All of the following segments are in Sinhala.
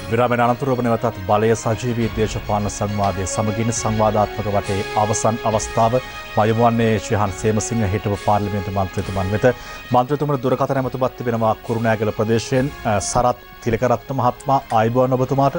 විරාමයෙන් අනතුරුව නැවතත් බලය සජීවී දේශපාලන සංවාදයේ සමගින් සංවාදාත්මක වටේ අවසන් අවස්ථාව වයමුවන්නේ ශ්‍රීහන් සේමසිංහ හිටපු පාර්ලිමේන්තු මන්ත්‍රීතුමන් වෙත මන්ත්‍රීතුමන් දුරකථන ඇමතුමත් තිබෙනවා කුරුණෑගල ප්‍රදේශයෙන් සරත් තිලකරත්න මහත්මයා ආයුබෝවන් ඔබතුමාට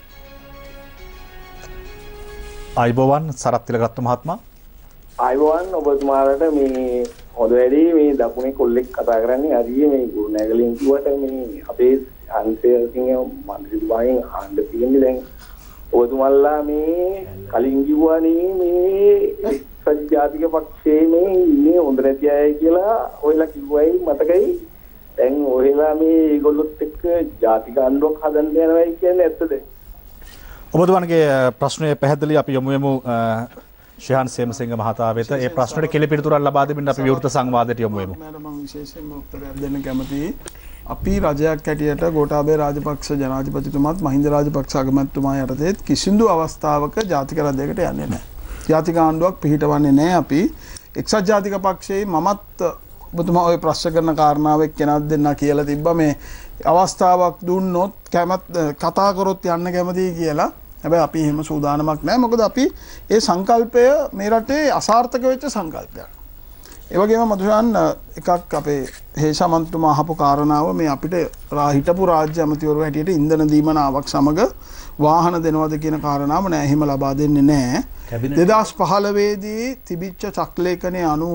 ආයුබෝවන් සරත් තිලකරත්න මහත්මයා ආයුබෝවන් ඔබතුමාලට මේ හොඳ වැඩි මේ දකුණේ කොල්ලෙක් කතා කරන්නේ හරිය මේ කුරුණෑගලින් කිව්වට මේ අපේ අන්සේසිංහ මන්ත්‍රීතුමාගෙන් අහන්න තියෙන්නේ දැන් ඔබතුමාලා මේ කලින් කිව්වනේ මේ සත්‍යාතික පක්ෂයේ මේ ඉන්නේ හොඳ නැති අය කියලා ඔයලා කිව්වයි මතකයි දැන් ඔයලා මේ ඒගොල්ලොත් එක්ක ජාතික ආණ්ඩුවක් හදන්න යනවායි කියන්නේ ඇත්තද ඔබතුමාගේ ප්‍රශ්නය පැහැදිලි අපි යමු ශ්‍රීහන් සේමසිංහ මහතා වෙත ඒ ප්‍රශ්නෙට කෙලිපිළිතුරක් ලබා දෙමින් අපි විවෘත සංවාදයට යමු වෙමු මම විශේෂයෙන්ම උත්තරයක් දෙන්න කැමතියි අපි රජයක් හැටියට ගෝඨාභය රාජපක්ෂ ජනාධිපතිතුමාත් මහින්ද රාජපක්ෂ අගමැතිතුමා යටතේ කිසිදු අවස්ථාවක ජාතික රජයකට යන්නේ නැහැ. ජාතික ආණ්ඩුවක් පිහිටවන්නේ නැහැ අපි. එක්සත් ජාතික පක්ෂයේ මමත් ඔබතුමා ඔය ප්‍රශ්න කරන කාරණාව එක්කෙනක් දෙන්න කියලා තිබ්බා මේ අවස්ථාවක් දුන්නොත් කතා කරොත් යන්න කැමතියි කියලා. හැබැයි අපි එහෙම සූදානමක් නැහැ. මොකද අපි ඒ සංකල්පය මේ රටේ අසාර්ථක වෙච්ච සංකල්පයක්. ඒ වගේම මధుෂාන් එකක් අපේ හේෂමන්තුමා අහපු කාරණාව මේ අපිට හිටපු රාජ්‍ය අමාත්‍යවරු හැටියට ඉන්ධන දීමනාවක් සමග වාහන දෙනවද කියන කාරණාව නෑ එහෙම ලබා දෙන්නේ නෑ 2015 දී තිබිච්ච චක්ලේඛනයේ අනුව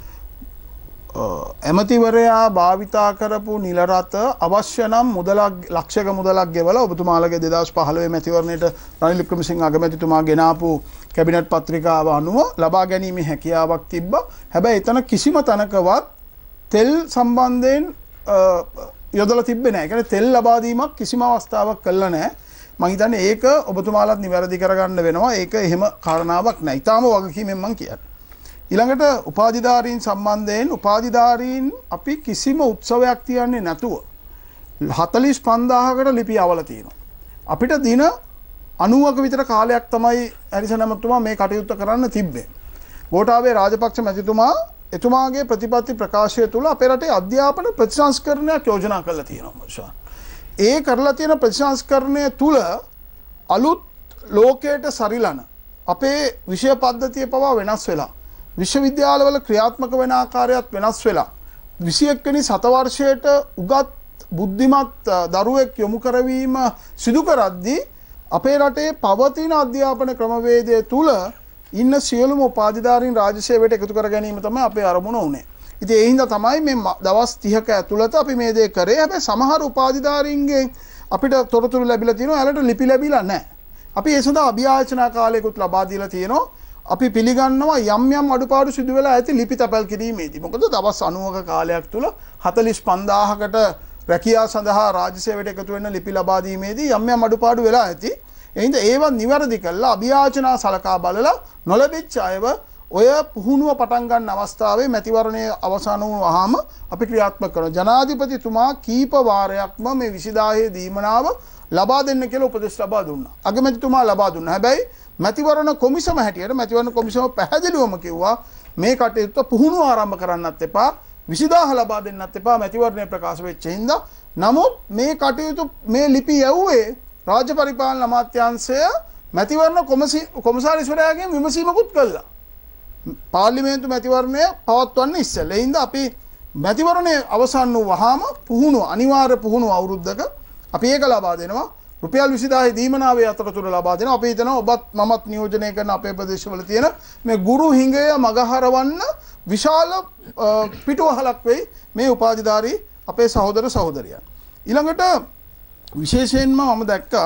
ඇමතිවරයා භාවිතා කරපු නිල රථ අවශ්‍ය නම් මුදලක් ලක්ෂයක මුදලක් ගෙවලා ඔබතුමාලගේ 2015 මැතිවරණයට රනිල් වික්‍රමසිංහ අගමැතිතුමා ගෙනාපු කැබිනට් පත්‍රිකාව අනුව ලබා ගැනීමේ හැකියාවක් තිබ්බා. හැබැයි එතන කිසිම තැනකවත් තෙල් සම්බන්ධයෙන් යොදලා තිබ්බේ නැහැ. ඒ කියන්නේ තෙල් ලබා දීමක් කිසිම අවස්ථාවක් කළා නැහැ. මම හිතන්නේ ඒක ඔබතුමාලත් නිවැරදි කරගන්න වෙනවා. ඒක එහෙම කාරණාවක් නැහැ. ඊටාම වගකීමෙන් මම කියන්නේ. ඊළඟට උපාධිධාරීන් සම්බන්ධයෙන් උපාධිධාරීන් අපි කිසිම උත්සවයක් තියන්නේ නැතුව 45000කට ලිපි අවල තියෙනවා. අපිට දින 90ක විතර කාලයක් තමයි හරිසන මහත්මයා මේ කටයුත්ත කරන්න තිබ්බේ. ගෝඨාභය රාජපක්ෂ මැතිතුමා එතුමාගේ ප්‍රතිපත්ති ප්‍රකාශය තුළ අපේ රටේ අධ්‍යාපන ප්‍රතිසංස්කරණයක් යෝජනා කරලා තියෙනවා. ඒ කරලා තියෙන ප්‍රතිසංස්කරණය තුළ අලුත් ලෝකයට සරිලන අපේ විෂය පද්ධතිය පවා වෙනස් වෙලා විශ්වවිද්‍යාලවල ක්‍රියාත්මක වෙන ආකාරයත් වෙනස් වෙලා 21 වෙනි සතවර්ෂයට උගත් බුද්ධිමත් දරුවෙක් යොමු කරවීම සිදු කරද්දී අපේ රටේ පවතින අධ්‍යාපන ක්‍රමවේදය තුල ඉන්න සියලුම උපාධිධාරීන් රාජ්‍ය සේවයට එකතු කර ගැනීම තමයි අපේ අරමුණ උනේ. ඉතින් ඒ හින්දා තමයි මේ දවස් 30ක ඇතුළත අපි මේ දේ කරේ. හැබැයි සමහර උපාධිධාරීන්ගෙන් අපිට තොරතුරු ලැබිලා තියෙනවා. එයාලට ලිපි ලැබිලා නැහැ. අපි ඒ සඳහා අභියාචනා කාලයකට ලබා දීලා තියෙනවා. අපි පිළිගන්නවා යම් යම් අඩුපාඩු සිදු වෙලා ඇති ලිපි තැපැල් කිරීමේදී. මොකද දවස් 90ක කාලයක් තුල 45000කට රැකියාව සඳහා රාජ්‍ය සේවයට එකතු වෙන්න ලිපි ලබා දීමේදී යම් යම් අඩුපාඩු වෙලා ඇති. එහෙනම් ඒවත් නිවැරදි කරලා අභියාචනා සලකා බලලා නොලැබිච්ච අයව ඔය පුහුණුව පටන් ගන්න අවස්ථාවේ මැතිවරණයේ අවසන් වුණාම අපි ක්‍රියාත්මක කරනවා. ජනාධිපතිතුමා කීප වාරයක්ම මේ 20000 දීමනාව ලබා දෙන්න කියලා උපදෙස් ලබා දුන්නා. අගමැතිතුමා ලබා දුන්නා. හැබැයි මැතිවරණ කොමිසම හැටියට මැතිවරණ කොමිසම පැහැදිලිවම කිව්වා මේ කටයුත්ත පුහුණුව ආරම්භ කරන්නත් එපා 20000 ලබා දෙන්නත් එපා මැතිවරණයේ ප්‍රකාශ වෙච්ච හින්දා. නමුත් මේ කටයුතු මේ ලිපි යවුවේ රාජ්‍ය පරිපාලන අමාත්‍යාංශය මැතිවරණ කොමසාරිස්වරයාගෙන් විමසීමකුත් කළා. පාර්ලිමේන්තු මැතිවරණය පවත්වන්න ඉස්සෙල්ලා. ඒ හින්දා අපි මැතිවරණය අවසන් වුවාම පුහුණුව අනිවාර්ය පුහුණුව අවුරුද්දක අපි ඒක ලබා දෙනවා. රුපියල් 20000 දීමනාවේ අතරතුර ලබා දෙනවා. අපි හිතනවා ඔබත් මමත් නියෝජනය කරන අපේ ප්‍රදේශවල තියෙන මේ ගුරු හිඟය මගහරවන්න විශාල පිටුවහලක් වෙයි මේ උපාධිධාරී අපේ සහෝදර සහෝදරියන්. ඊළඟට විශේෂයෙන්ම මම දැක්කා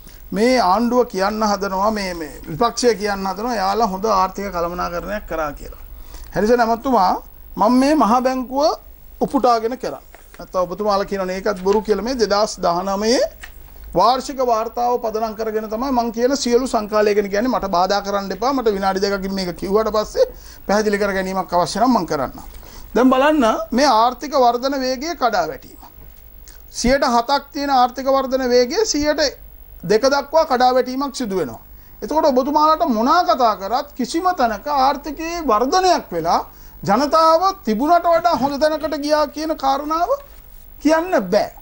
මේ ආණ්ඩුව කියන්න හදනවා මේ විපක්ෂය කියන්න හදනවා යාලා හොඳ ආර්ථික කළමනාකරණයක් කරා කියලා. හරිසන අමතුමා මම මේ මහ බැංකුව උපුටාගෙන කරා. නැත්නම් ඔබතුමාලා කියනනේ ඒකත් බොරු කියලා මේ 2019 වාර්ෂික වාර්තාව පදනම් කරගෙන තමයි මම කියන සියලු සංකාලයගෙන කියන්නේ මට බාධා කරන්න එපා මට විනාඩි දෙකකින් මේක කිව්වට පස්සේ පැහැදිලි කර ගැනීමක් අවශ්‍ය නම් මම කරන්නම්. දැන් බලන්න මේ ආර්ථික වර්ධන වේගය කඩා වැටීම. 7%ක් තියෙන ආර්ථික වර්ධන වේගය 2% දක්වා කඩා වැටීමක් සිදු වෙනවා. එතකොට ඔබතුමාලාට මොනවා කතා කරත් කිසිම තැනක ආර්ථිකයේ වර්ධනයක් වෙලා ජනතාව තිබුණට වඩා හොඳ තැනකට ගියා කියන කාරණාව කියන්න බෑ.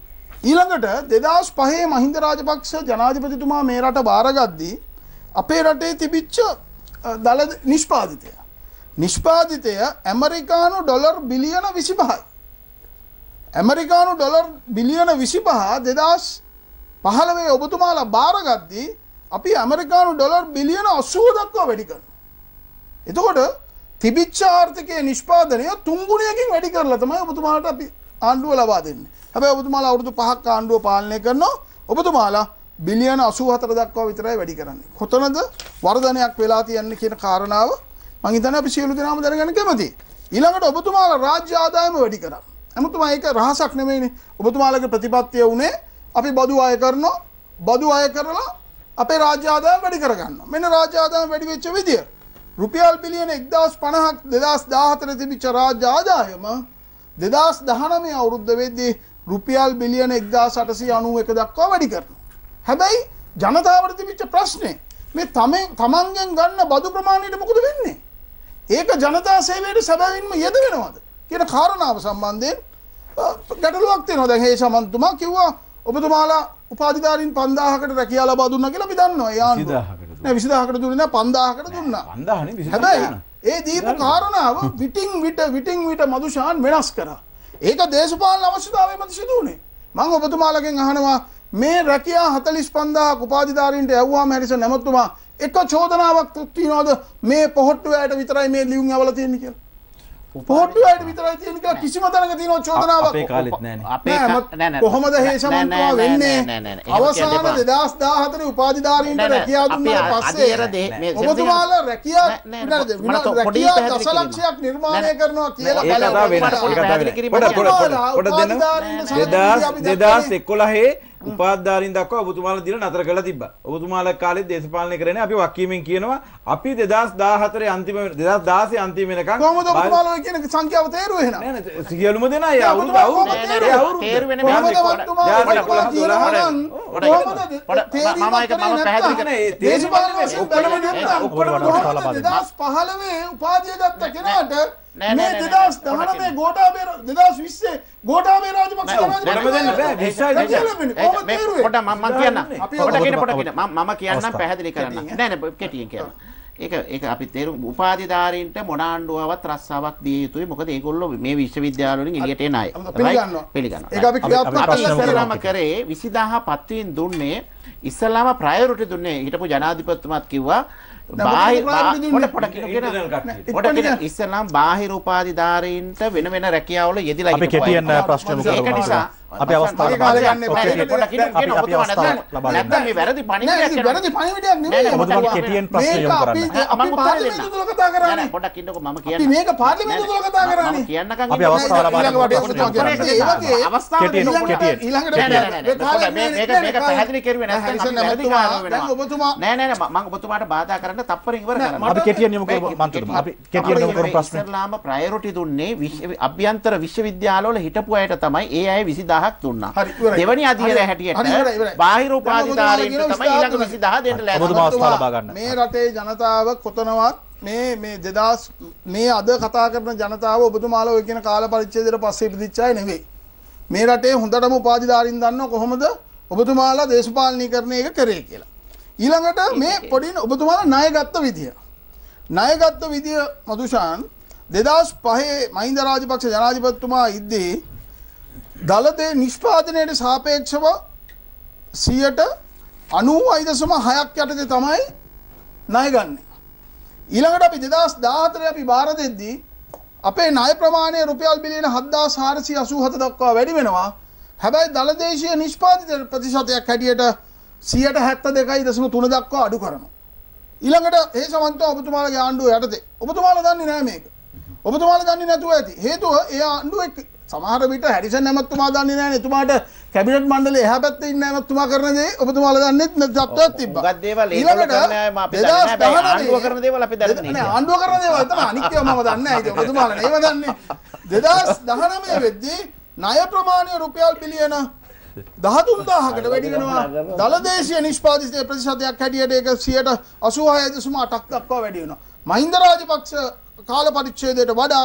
ඊළඟට 2005 මහින්ද රාජපක්ෂ ජනාධිපතිතුමා මේ රට බාරගද්දී අපේ රටේ තිබිච්ච දල නිෂ්පාදිතය ඇමරිකානු ඩොලර් බිලියන 25යි. ඇමරිකානු ඩොලර් බිලියන 25 2015 ඔබතුමාලා බාරගද්දී අපි ඇමරිකානු ඩොලර් බිලියන 80 දක්වා වැඩි කරනවා. එතකොට තිබිච්ච ආර්ථිකයේ නිෂ්පාදනය 3 ගුණයකින් වැඩි කරලා තමයි ඔබතුමාලාට අපි ආණ්ඩුව ලබා දෙන්නේ. හැබැයි ඔබතුමාලා අවුරුදු 5ක් ආණ්ඩුව පාලනය කරනවා. ඔබතුමාලා බිලියන 84 දක්වා විතරයි වැඩි කරන්නේ. කොතනද වර්ධනයක් වෙලා තියන්නේ කියන කාරණාව මම හිතන්නේ අපි සියලු දෙනාම දැනගන්න කැමතියි. ඊළඟට ඔබතුමාලා රාජ්‍ය ආදායම වැඩි කරා. එමුතුමා ඒක රහසක් නෙමෙයිනේ. ඔබතුමාලගේ ප්‍රතිපත්තිය උනේ අපි බදු අය කරනවා. බදු අය කරලා අපේ රාජ්‍ය ආදායම වැඩි කරගන්නවා. මෙන්න රාජ්‍ය ආදායම වැඩි වෙච්ච විදිය. රුපියල් බිලියන 1050ක් 2014 තිබිච්ච රාජ්‍ය ආදායම 2019 අවුරුද්ද වෙද්දී රුපියල් බිලියන 1891 දක්වා වැඩි කරනවා. හැබැයි ජනතාවට තිබිච්ච ප්‍රශ්නේ මේ තමන්ගෙන් ගන්න බදු ප්‍රමාණයට මොකද වෙන්නේ? ඒක ජනතා සේවයට සැබවින්ම යෙදවෙනවද කියන කාරණාව සම්බන්ධයෙන් ගැටලුවක් තියෙනවා. දැන් හේෂ මන්තුමා කිව්වා ඔබතුමාලා උපාධිධාරීන් 5000කට රැකියාව ලබා දුන්නා කියලා අපි දන්නවා. ඒ ආණ්ඩුව නෑ 20000කට දුන්නේ නෑ 5000කට දුන්නා. 5000 නේ. හැබැයි ඒ දීපු කාරණාව විටින් විට මදුෂාන් වෙනස් කරා. ඒක දේශපාලන අවශ්‍යතාවය මත සිදු වුණේ. මම ඔබතුමාලගෙන් අහනවා මේ රැකියා 45000ක් උපාධිධාරීන්ට යවුවාම හැරිසන් නැමතුමා එක චෝදනාවක් තියනවාද මේ පොහොට්ටු වැයට විතරයි මේ ලියුම් යවලා තියෙන්නේ කියලා? පොහොට්ටු වැයට විතරයි තියෙන්නේ කියලා කිසිම තැනක තියෙන චෝදනාවක් අපේ කාලෙත් නෑනේ. අපේ නෑ කොහොමද හේෂමන්තුමා වෙන්නේ? අවසාන 2014 උපාධිධාරීන්ට රැකියාව දුන්නාට පස්සේ ඔබතුමාලා රැකියාව දශලක්ෂයක් නිර්මාණය කරනවා කියලා උපාධිධාරීන් දක්වා ඔබතුමාලා දීලා නතර කරලා තිබ්බා. ඔබතුමාලා කාලේ දේශපාලනය කරන්නේ අපි වක්කීමෙන් කියනවා අපි 2014 අන්තිම 2016 අන්තිම වෙනකන් කොහොමද ඔබතුමාලා ඔය කියන සංඛ්‍යාව තේරුවේ එහෙනම්? නෑ නෑ සියලුම දෙනා ඒ අවුරුදු තේරුවේ නේ මම පැහැදිලි කරන්නේ දේශපාලන වශයෙන් ඔක්කොම 2015 උපාධිය ගත්ත කෙනාට මේ 2019 ගෝඨාභය 2020 ගෝඨාභය රාජපක්ෂ මම කියන්නම් පැහැදිලි කරන්න. නෑ නෑ කෙටියෙන් කියන්න. ඒක අපි තේරුම් උපාධිධාරීන්ට මොන ආණ්ඩුවවත් රස්සාවක් දිය යුතුයි. මොකද ඒගොල්ලෝ මේ විශ්වවිද්‍යාල වලින් එළියට එන අය. පිළිගන්නවා. ඒක අපි ක්‍රියාත්මක කරේ 20000 පත්වීම් දුන්නේ ඉස්සලාම ප්‍රයොරිටි දුන්නේ හිටපු ජනාධිපතිතුමාත් කිව්වා ඉස්සලාම් බාහිර උපාධිධාරීන්ට වෙන වෙන රැකියාවල යෙදිලා අපි කෙටියෙන් ප්‍රශ්න මුකුත් ඒක නිසා අපි අවස්ථාව ලබා ගන්න නැත්නම් මේ වැරදි පණිවිඩයක් නෙමෙයි ඔබතුමාට කෙටියෙන් ප්‍රශ්න යොමු කරන්න. අපි පාර්ලිමේන්තුව තුල කතා කරන්නේ. පොඩ්ඩක් ඉන්නකෝ මම අපි මේක පාර්ලිමේන්තුව තුල කතා කරන්නේ. කියන්නකම් අපි අවස්ථාව ලබා ගන්න මේක පැහැදිලි කරුවේ නැත්නම් අපි වැරදි කාරණා වෙනවා. නෑ මම ඔබතුමාට බාධා කරන්න තප්පරෙන් ඉවර කරන්න. අපි කෙටියෙන් යොමු කරමු මන්ත්‍රීතුමා. අපි කෙටියෙන් යොමු කරමු ප්‍රශ්න. ඉස්ලාම ප්‍රයොරිටි දුන්නේ අභ්‍යන්තර විශ්වවිද්‍යාලවල හිටපු අයට තමයි ඒ අය 20000ක් දුන්නා. දෙවනි අධීරය හැටියට බාහිර උපාධිධාරීන්ට තමයි ඊළඟ 20000 දෙන්න ලෑස්ති. මේ රටේ ජනතාව කොතනවත් මේ 2000 මේ අද කතා කරන ජනතාව ඔබතුමාලා ඔය කියන කාල පරිච්ඡේදයට පස්සේ ඉපදිච්ච අය නෙවෙයි. මේ රටේ හොඳටම උපාධිධාරීන් දන්නව කොහොමද ඔබතුමාලා දේශපාලනීකරණය එක කරේ කියලා. ඊළඟට මේ පොඩි ඔබතුමාලා ණය ගත්ත විදිය මදුෂාන් 2005 මහින්ද රාජපක්ෂ ජනාධිපතිතුමා ඉද්දී දලදේ නිෂ්පාදනයට සාපේක්ෂව 90.6ක් යටතේ තමයි ණය ගන්නෙ. ඊළඟට අපි 2014 අපි බාර දෙද්දී අපේ ණය ප්‍රමාණය රුපියල් බිලියන 7487 දක්වා වැඩි වෙනවා. හැබැයි දලදේශීය නිෂ්පාදිත ප්‍රතිශතයක් හැටියට 72.3 දක්වා අඩු කරනවා. ඊළඟට ඒ සමන්තව ඔබතුමාලගේ ආණ්ඩුව යටතේ ඔබතුමාලා දන්නේ නැහැ මේක. ඔබතුමාලා දන්නේ නැතුව ඇති. හේතුව ඒ ආණ්ඩුව සමහර විට හැරිසන් නැමතුමා දන්නේ නැහැ. එතුමාට කැබිනට් මණ්ඩලයේ එහා පැත්තේ ඉන්න නැමතුමා කරන දේ ඔබතුමාලා දන්නේ නැත්නම් තිබ්බා. මොකක්ද දේවල් ඒගොල්ලෝ කරන්නේ අපි දන්නේ නැහැ. ආණ්ඩුව කරන දේවල් අපි දන්නේ නැහැ. ආණ්ඩුව කරන දේවල් තමයි අනිත්‍යව මම දන්නේ නැහැ. ඒක ඔබතුමාලා නේම දන්නේ. 2019 වෙද්දී ණය ප්‍රමාණය රුපියල් බිලියන 13000කට වැඩි වෙනවා. දලදේශීය නිෂ්පාදිත ප්‍රතිශතයක් හැටියට ඒක 86.8ක් දක්වා වැඩි වෙනවා. මහින්ද රාජපක්ෂ කාල පරිච්ඡේදයට වඩා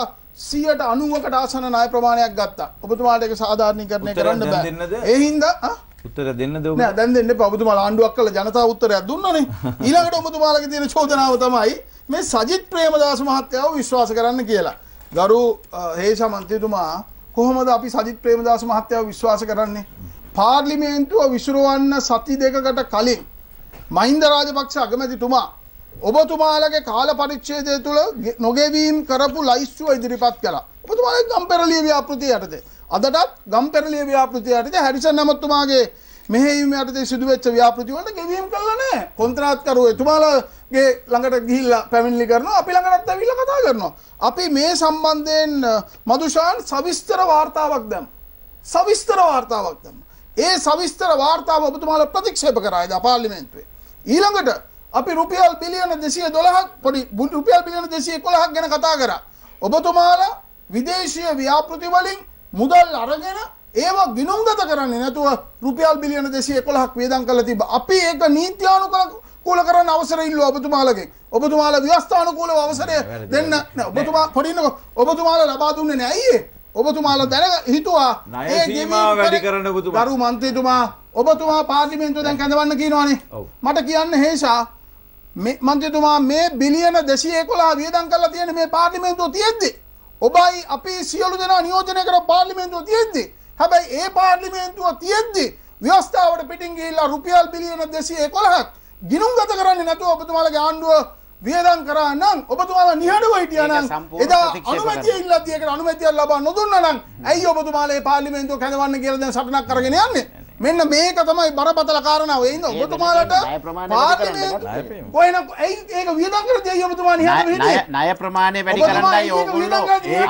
90%කට ආසන්න ණය ප්‍රමාණයක් ගත්තා. ඔබතුමාට ඒක සාධාරණීකරණය කරන්න බෑ. ඒ හින්දා උත්තර දෙන්නද ඔබ? නෑ දැන් දෙන්න එපා. ඔබතුමාලා ආණ්ඩුවක් කළා ජනතාව උත්තරයක් දුන්නනේ. ඊළඟට ඔබතුමාලගේ තියෙන චෝදනාව තමයි මේ සජිත් ප්‍රේමදාස මහත්තයාව විශ්වාස කරන්න කියලා. ගරු හේෂා මන්ත්‍රීතුමා කොහොමද අපි සජිත් ප්‍රේමදාස මහත්තයාව විශ්වාස කරන්නේ? පාර්ලිමේන්තුව විසිරවන්න සති දෙකකට කලින් මහින්ද රාජපක්ෂ අගමැතිතුමා ඔබතුමාලගේ කාල පරිච්ඡේදය තුළ නොගෙවීම් කරපු ලයිස්තුව ඉදිරිපත් කළා. ඔබතුමාලගේ ගම්පෙරළිය ව්‍යාපෘතිය යටතේ අදටත් ගම්පෙරළිය ව්‍යාපෘතිය යටතේ හැරිසන් ඇමතුමාගේ මෙහෙයීම යටතේ සිදුවෙච්ච ව්‍යාපෘති වලට ගෙවීම් කළා නෑ. කොන්ත්‍රාත්කරුවෝ එතුමාලගේ ළඟට ගිහිල්ලා පැමිණිලි කරනවා. අපි ළඟටත් ඇවිල්ලා කතා කරනවා. අපි මේ සම්බන්ධයෙන් මදුෂාන් සවිස්තර වාර්තාවක් දැම්මා. සවිස්තර වාර්තාවක් දැම්මා. ඒ සවිස්තර වාර්තාව ඔබතුමාලා ප්‍රතික්ෂේප කරා එදා පාර්ලිමේන්තුවේ. ඊළඟට අපි රුපියල් බිලියන 212ක් පොඩි රුපියල් බිලියන 211ක් ගැන කතා කරා. ඔබතුමාලා විදේශීය ව්‍යාපෘති වලින් මුදල් අරගෙන ඒවා ගිණුම්ගත කරන්නේ නැතුව රුපියල් බිලියන 211ක් වේදම් කරලා තිබ්බා. අපි ඒක නීත්‍යානුකූල කරන්න අවසර ඉල්ලුවා ඔබතුමාලගෙන්. ඔබතුමාලා ව්‍යවස්ථානුකූලව අවසරය දෙන්න නෑ. ඔබතුමා පොඩින්නකො ඔබතුමාලා ලබා දුන්නේ නෑ. ඇයි ඒ? ඔබතුමාලා දැන හිතුවා ණය සීමාව වැඩි කරන්න ඔබතුමා. ගරු මන්ත්‍රීතුමා ඔබතුමා පාර්ලිමේන්තුව දැන් කැඳවන්න කියනවානේ. මට කියන්න හේෂා මන්ත්‍රීතුමා මේ බිලියන 211 වියදම් කරලා තියෙන මේ පාර්ලිමේන්තුව තියෙද්දි ඔබයි අපි සියලු දෙනා නියෝජනය කර පාර්ලිමේන්තුව තියෙද්දි හැබැයි ඒ පාර්ලිමේන්තුව තියෙද්දි ව්‍යවස්ථාවට පිටින් ගිහිල්ලා රුපියල් බිලියන 211ක් ගිණුම්ගත කරන්නේ නැතුව ඔබතුමාලගේ ආණ්ඩුව වියදම් කරා නම් ඔබතුමාලා නිහඬව හිටියා නම් එදා අනුමැතිය ඉල්ලද්දී ඒකට අනුමැතිය ලබා නොදුන්නා නම් ඇයි ඔබතුමාලා මේ පාර්ලිමේන්තුව කැඳවන්න කියලා දැන් සටනක් කරගෙන යන්නේ? මෙන්න මේක තමයි බරපතල කාරණාව. ඒ හින්දා ඔබතුමාලට පාර්ලිමේන්තුව කොහෙනම් ඒක වියදම් කරද්දී ඇයි ඔබතුමා නිහඬව හිටියේ? ණය ප්‍රමාණය වැඩි කරන්නයි ඕගොල්ලෝ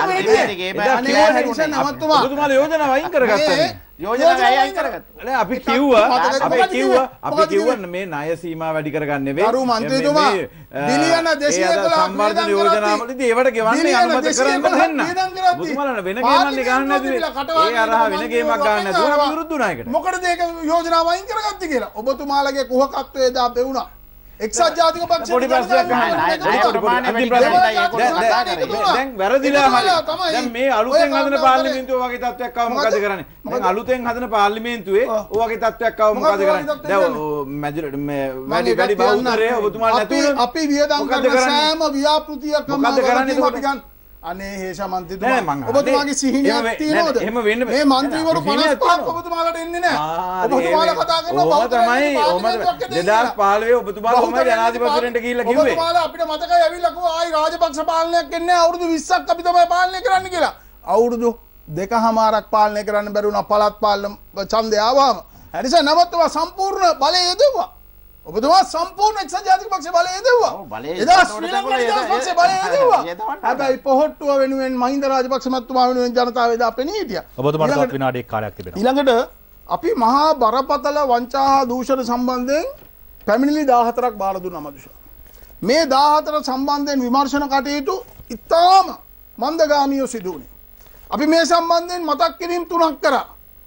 ඔබතුමාලා යෝජනාව අයින් කරගත්තා. යෝජනාව අයින් කරගත්තා. නෑ අපි කිව්වා මේ ණය සීමා වැඩි කරගන්න නෙවෙයි. ගරු මන්ත්‍රීතුමා බිලියන 211 සම්වර්ධන යෝජනාවලදී ඒවට ගෙවන්නේ අනුමත කරන්න දෙන්න. ඔබතුමාලා වෙන ගේමන්නේ ගන්න නැතුව ඒ අරහ වෙන ගේමක් ගන්න නැතුව අපි විරුද්ධ වුණා ඒකට. මොකටද ඒක යෝජනාව අයින් කරගත්තේ කියලා? ඔබතුමාලගේ කුහකත්වයේ දා බෙවුණා. එක්සත් ජාතික පක්ෂයේ පොඩි ප්‍රශ්නයක් අහන්න. දැන් වැරදිලා හරි. දැන් මේ අලුතෙන් හදන පාර්ලිමේන්තුව වගේ තත්ත්වයක් ආව මොකද කරන්නේ? දැන් අලුතෙන් හදන පාර්ලිමේන්තුවේ ඔය වගේ තත්ත්වයක් ආව මොකද කරන්නේ? දැන් මේ වැඩි බහුතරය ඔබතුමාලා නැතුව අපි වියදම් කරන සෑම ව්‍යාපෘතියකම මොකද කරන්නේ? අනේ හේෂා මන්ත්‍රීතුමා ඔබතුමාගේ සිහිනයක් තියෙනවද? මේ මන්ත්‍රීවරු 55ක් ඔබතුමාලට එන්නේ නැහැ. ඔබතුමාලා කතා කරනවා බෞද්ධ 2015 ඔබතුමාලා කොහමද ජනාධිපතිවරන්ට ගිහිල්ලා කිව්වේ? ඔබතුමාලා අපිට මතකයි ඇවිල්ලා කිව්වා ආයි රාජපක්ෂ පාලනයක් එන්නේ අවුරුදු 20ක් අපි තමයි පාලනය කරන්න කියලා. අවුරුදු 2කමාරක් පාලනය කරන්න බැරි වුණා පළාත් පාලන ඡන්දය ආවම. හරිසා නවත්තුවා සම්පූර්ණ බලය යොදවුවා. ඔබතුමා සම්පූර්ණ එක්සත් ජාතික පක්ෂ බලය යොදවුවා. එදා ශ්‍රී ලංකා නිදහස් පක්ෂ බලය යොදවුවා. හැබැයි පොහොට්ටුව වෙනුවෙන් මහින්ද රාජපක්ෂ මහත්මයා වෙනුවෙන් ජනතාව එදා පෙනී හිටියා. ඔබතුමාට තවත් විනාඩියක් කාලයක් තිබෙනවා. ඊළඟට අපි මහා බරපතල වංචා හා දූෂණ සම්බන්ධයෙන් පැමිණිලි 14ක් බාර දුන්නා මදුෂා. මේ 14 සම්බන්ධයෙන් විමර්ශන කටයුතු ඉතාම මන්දගාමීව සිදු වුණේ. අපි මේ සම්බන්ධයෙන් මතක් කිරීම් 3ක් කරා.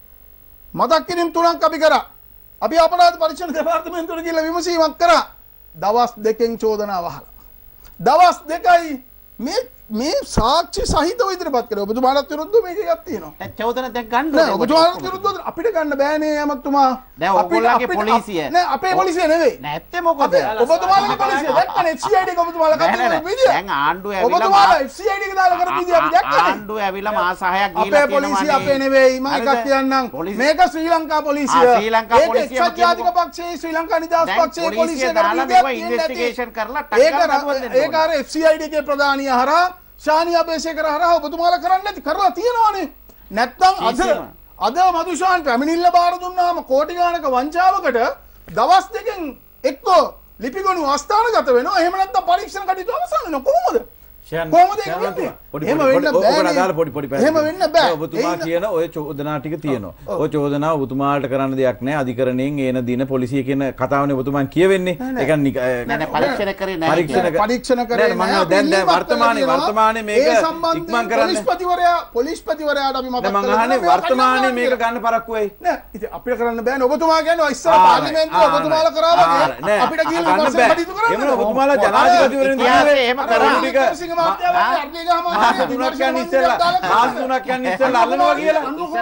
අපි කරා. අපි අපරාධ පරීක්ෂණ දෙපාර්තමේන්තුවට ගිහිල්ලා විමසීමක් කරා. දවස් 2කින් චෝදනා වහලා. දවස් 2යි මේ සාක්ෂි සහිතව ඉදිරිපත් කරේ. ඔබතුමාලට විරුද්ධව මේක එකක් තියෙනවා. දැන් චෝදන දැන් ගන්න නෑ ඔබතුමාලට විරුද්ධව අපිට ගන්න බෑනේ ඇමතුමා. දැන් ඔයගොල්ලන්ගේ පොලිසිය නෑ අපේ පොලිසිය නෙවෙයි. නැත්තේ මොකද? ඔබතුමාලගේ පොලිසිය දැක්කනේ FCID එක ඔබතුමාලා කතා විදිය. දැන් ආණ්ඩුව ඇවිල්ලා ඔබතුමාලා FCID එක දාලා කරපු විදිය අපි දැක්කනේ. ආණ්ඩුව ඇවිල්ලා මාස 6ක් ගිහිල්ලා අපේ පොලිසිය අපේ නෙවෙයි. මම එකක් කියන්නම්. මේක ශ්‍රී ලංකා පොලිසිය. ශ්‍රී ලංකා පොලිසිය එක්සත් ජාතික පක්ෂයේ ශ්‍රී ලංකා නිදහස් පක්ෂයේ පොලිසිය දාලා මේවා ඉන්වෙස්ටිගේෂන් කරලා ඒක අර FCID එකේ ප්‍රධානිය හරහා ශානි අබේසේකර හරහා ඔබතුමාලා කරන්නේ නැති කරලා තියෙනවානේ. නැත්තම් අද මදුෂාන් පැමිණිල්ල බාර දුන්නාම කෝටි ගානක වංචාවකට දවස් 2කින් එක්කෝ ලිපිගොනු අස්ථානගත වෙනවා. එහෙම නැත්නම් පරීක්ෂණ කටයුතු අවසන් වෙනවා. කොහොමද? කොහොමද ඒක වෙන්නේ? එහෙම වෙන්න බෑ. එහෙම වෙන්න බෑ. ඔබතුමා කියන ඔය චෝදනා ටික තියෙනවා. ඔය චෝදනා ඔබතුමාලට කරන්න දෙයක් නැහැ. අධිකරණයෙන් එන දින පොලිසිය කියන කතාවනේ ඔබතුමාන් කියවෙන්නේ. ඒක නෑ පරීක්ෂණ කරේ නෑ. පරීක්ෂණ කරේ නෑ. දැන් වර්තමානයේ මේක ඉක්මන් කරන්න පොලිස්පතිවරයාට අපි මතක් කරලා මම අහන්නේ වර්තමානයේ මේක ගන්න පරක්කු වෙයි. නෑ ඉතින් අපිට කරන්න බෑනේ. ඔබතුමා කියන්නේ ඉස්සර පාර්ලිමේන්තුව ඔබතුමාලා කරා වගේ අපිට කියලා ගන්න බෑ. එහෙම ඔබතුමාලා ජනාධිපතිවරයන් එහෙම කරා. මාස 3ක් යන ඉස්සෙල්ලා අල්ලනවා කියලා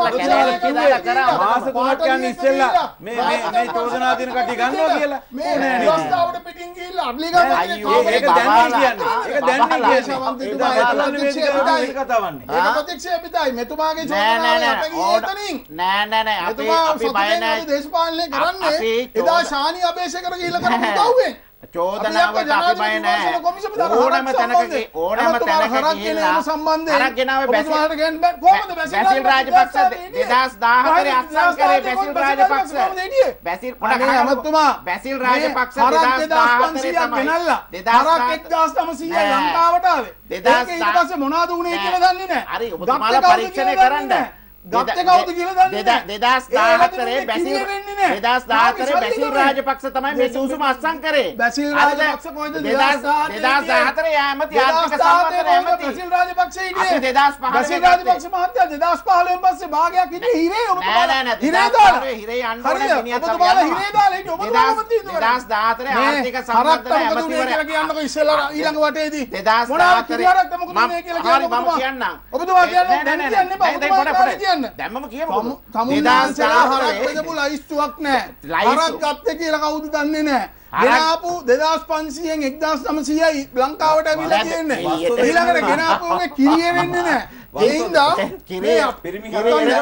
මාස 3ක් යන ඉස්සෙල්ලා මේ චෝදනා දින කටි ගන්නවා කියලා නෑ නේද රස්තාවට පිටින් ගිහිල්ලා අඩලිගම ඒක දැන් කියන්නේ ඒක ප්‍රතික්ෂේපිතයි මෙතුමාගේ චෝදනාව යටගියේ නෑ අපි බය නෑ දේශපාලනය කරන්නේ එදා ශානි අබේසේකර ගිහිල්ලා කරපු උදව්වෙන් චෝදනාවට අපි බය නෑ ඕනම තැනක ගිහිල්ලා හරක් ගෙනාවේ බැසිල් රාජපක්ෂ 2014 අත්සන් කරේ බැසිල් රාජපක්ෂ බැසිල් රාජපක්ෂ 2014 තමයි හරක් 1900 ලංකාවට ආවේ 2000 ඊට පස්සේ මොනවද උනේ කියලා දන්නේ නෑ හරි ඔබතුමාලා පරීක්ෂණය කරන්න ගත්තේ කවුද කියලා දන්නේ නෑ 2014 බැසිල් රාජපක්ෂ තමයි මේ සූසුම අත්සන් කරේ බැසිල් රාජපක්ෂ කොහෙද 2014 ඇමති ආර්ථික සම්වර්ධන ඇමති බැසිල් රාජපක්ෂ අපි හිටියේ 2015 බැසිල් රාජපක්ෂ මහත්තයා 2015 පස්සේ භාගයක් හිටියේ හිරේ නෑ හිරේ දාලා හිරේ යන්න ඕනේ මිනිහත් අපි ඔබතුමාලා හිරේ දාලා හිටියේ ඔබතුමාලා තීන්දුව 2014 ආර්ථික සම්වර්ධන ඇමතිවරයා කියන්නකෝ ඉස්සෙල්ලා ඊළඟ වටේදී 2014 මොකද මේ කියලා හරි මම කියන්නම් ඔබතුමා කියන්නේ දැන් කියන්න එපා කියන්න දැන්මම කියමුකෝ තමුන්නාන්සලා හරක් බෙදපු ලයිස්තුවක් නෑ හරක් ගත්තේ කියලා කවුද දන්නේ නෑ ගෙනාපු 2500න් 1900යි ලංකාවට ඇවිල්ලා තියෙන්නේ ඊළඟට ගෙනාපු එකේ කිරිය වෙන්නේ නෑ ඒ හින්දා කිරිය පිරිමි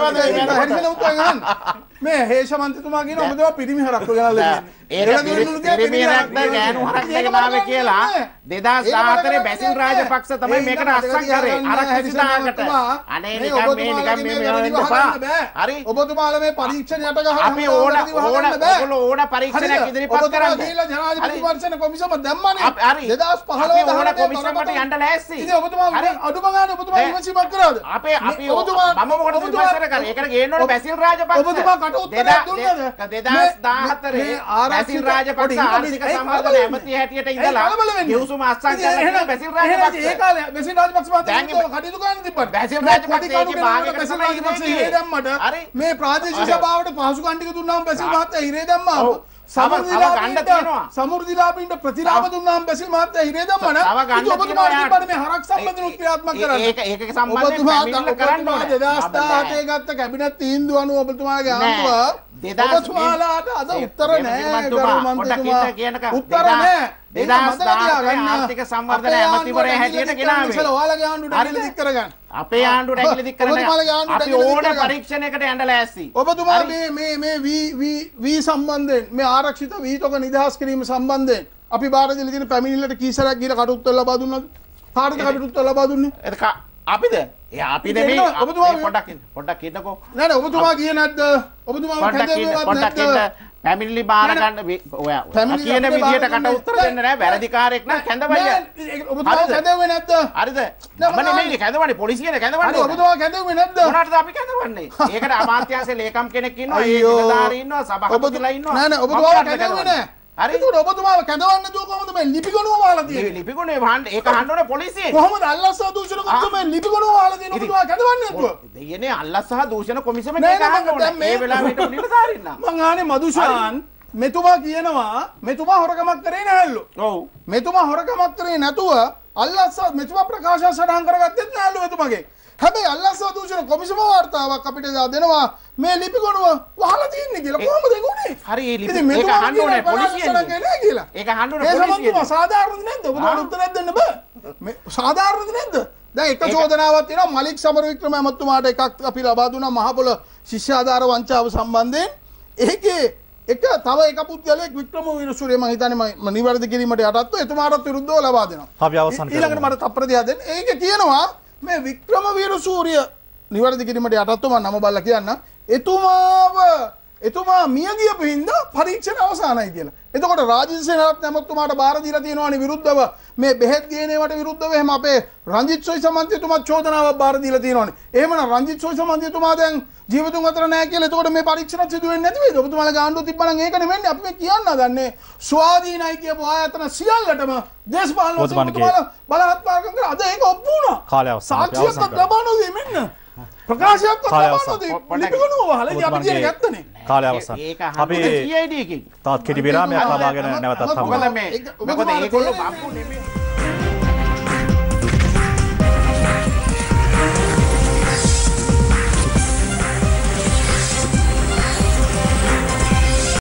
හරක් මේ හේෂ මන්ත්‍රීතුමා කියන ඔබතුමා පිරිමි හරක් ගෙනල්ලා ඒක පිරිමිහරක්ද ගෑනු හරක්ද ගෙනාවේ කියලා 2014 බැසිල් රාජපක්ෂ තමයි මේකට අස්සක් කරේ හරක් 20000කට අනේ නිකන් මේ හරි ඔබතුමාලා මේ පරීක්ෂණයට ගහලා අපි ඕගොල්ලෝ ඕන පරීක්ෂණයක් ඉදිරිපත් කරන්න ජනාධිපති පරීක්ෂණ කොමිසම දැම්මනේ හරි 2015 ඕන කොමිසමකට යන්න ලෑස්ති ඉතින් ඔබතුමා අඩුම ගානේ ඔබතුමා විමසීමක් කරාද අපි මම මොකටද විමර්ශන කරන්නේ ඒකට ගේන්න ඕනේ බැසිල් රාජපක්ෂ ඔබතුමා කට උත්තරයක් දුන්නද 2014 බැසිල් රාජපක්ෂ ආර්ථික සම්වර්ධන ඇමති හැටියට ඉඳලා කිව්සුම අස්සන් කරලා බැසිල් රාජපක්ෂ ඒ කාලේ බැසිල් රාජපක්ෂ මහත්තයා කටයුතු කරන්න තිබ්බට බැසිල් රාජපක්ෂ ඒකේ භාගයකට බැසිල් රාජපක්ෂ හිරේ දැම්මට මේ ප්‍රාදේශීය සභාවට පහසුකම් ටික දුන්නාම බැසිල් මහත්තයා හිරේ දැම්මා සමෘද්ධිලාභීන්ට ප්‍රතිලාභ දුන්නාම බැසිල් මහත්තයා හිරේ දැම්මා නම් ඔබතුමාට මේ හරක් සම්බන්ධන ක්‍රියාත්මක කරන්න ඒක සම්බන්ධයෙන් කරන්න ඕනේ 2017 ගත්ත කැබිනට් තීන්දුව අනුව ඔබතුමාගේ ආණ්ඩුව ඔබතුමාලාට අද උත්තර නෑ ගරු මන්ත්‍රීතුමා උත්තර නෑ 2010 ආර්ථික සම්වර්ධන ඇමතිවරයා හැටියට ගෙනාවේ ඔයාලගේ ආණ්ඩුවට ඇගිලි දික් කරගන්න අපේ ආණ්ඩුවට ඇගිලි දික් කරන්න අපි ඕන පරීක්ෂණයකට යන්න ලෑස්ති ඔබතුමා මේ වී සම්බන්ධයෙන් මේ ආරක්ෂිත වීතක නිදහස් කිරීම සම්බන්ධයෙන් අපි බාර දීලා තියෙන පැමිණිල්ලට කීසරයක් ගිහලා කටුත්තර ලබා දුන්නද කාටද කටුත්තර ලබා දුන්නේ ඒක අපිද අපි නෙමෙයි ඔබතුමා පොඩ්ඩක් ඉන්නකෝ නෑ නෑ ඔබතුමා කියේ නැද්ද ඔබතුමා කැඳවුවත් නැද්ද පැමිණිලි බාර ගන්න ඔයා කියන විදියට කට උත්තර දෙන්න නෑ වැරදිකාරයෙක් නම් කැඳවන්න ඔබතුමා කැඳවුවේ නැද්ද හරිද මම නෙමෙයි කැඳවන්නේ පොලිසියනේ කැඳවන්නේ ඔබතුමා කැඳවුවේ නැද්ද මොනවටද අපි කැඳවන්නේ ඒකට අමාත්‍යාංශයේ ලේකම් කෙනෙක් ඉන්නවා ඒ නිලධාරී ඉන්නවා සභාපතිලා ඉන්නවා නෑ නෑ ඔබතුමා කැඳවුවේ නෑ හරි ඒක ඔබතුමාව කැඳවන්න දුව කොහොමද මේ ලිපිගොනුව වහලා තියෙන්නේ ලිපිගොනුවේ වහන්න ඒක අහන්න ඕනේ පොලිසියෙන් කොහොමද අල්ලස් සහ දූෂණ කොමිසම මේ ලිපිගොනුව වහලා තියෙන්නේ ඔබතුමා කැඳවන්නේ නැතුව දෙයනේ අල්ලස් සහ දූෂණ කොමිසම මේක අහන්න ඕනේ මේ වෙලාවට නිලධාරී ඉන්නවා මං ආනේ මදුෂාන් මෙතුමා කියනවා මෙතුමා හොරකමක් කරේ නැහැලු ඔව් මෙතුමා හොරකමක් කරේ නැතුව අල්ලස් මෙතුමා ප්‍රකාශ සටහන් කරගත්තෙත් නැහැලු මෙතුමාගේ හැබැයි අල්ලස් සහ දූෂණ කොමිසම වාර්තාවක් අපිට දෙනවා මේ ලිපිගොනුව වහලා තියෙන්නේ කියලා කොහොමද ඒක උනේ හරි ඒ ලිපි ඒක අහන්න ඕනේ පොලිසියෙන් ඒක අහන්න ඕනේ පොලිසියෙන් සාධාරණද නැද්ද ඔබතුමාට උත්තරයක් දෙන්න බෑ මේ සාධාරණද නැද්ද දැන් එක චෝදනාවක් තියෙනවා මලික් සමරවික්‍රම ඇමතුමාට එකක් අපි ලබා දුන්නා මහපොළ ශිෂ්‍යාධාර වංචාව සම්බන්ධයෙන් ඒකේ එක තව එක පුද්ගලයෙක් වික්‍රම වීරසූරිය මම හිතන්නේ මම නිවැරදි කිරීමට යටත්ව එතුමාටත් විරුද්ධව ලබා දෙනවා. අපි අවසන් කරමු. ඊළඟට මට තප්පර දෙයක් දෙන්න. ඒකේ තියෙනවා මේ වික්‍රම වීරසූරිය නිවැරදි කිරීමට යටත්ව මම නම බලලා කියන්න. එතුමා මිය ගියපු හින්දා පරීක්ෂණ අවසానයි කියලා. එතකොට රාජිත සේනාරත්න ඇමතුමාට බාර දීලා තියෙනවානේ විරුද්ධව මේ බෙහෙත් ගේනේවට විරුද්ධව එහෙම අපේ රංජිත් සොයිස මන්ත්‍රීතුමා චෝදනාවක් බාර දීලා තියෙනවානේ. එහෙමනම් රංජිත් සොයිස මන්ත්‍රීතුමා දැන් ජීවිතුන් අතර නැහැ කියලා එතකොට මේ පරීක්ෂණ සිදු වෙන්නේ නැති වේද? ඔබතුමාලා ගාණ්ඩුව තිබ්බනම් ඒකනේ වෙන්නේ. අපි මේ කියන්න හදන්නේ ස්වාධීනයි කියපු ආයතන සියල්ලටම දේශපාලන ඔබතුමාලා බලහත්කාරකම් කරා. අද ඒක ඔප්පු වුණා. කාලය අවසන්. සාක්ෂියක් ලබනෝදී මෙන්න ප්‍රකාශයක් ලබනෝදී ලිපිගොනුව වහලා ඉතින් අපි කියන්නේ නැත්තනේ. කාලය අවසන්. අපි CID එකකින් තාත් කෙටි විරාමයක් ලබාගෙන නැවතත් හමු. මොකද ඒගොල්ලෝ බම්බු නෙමෙයි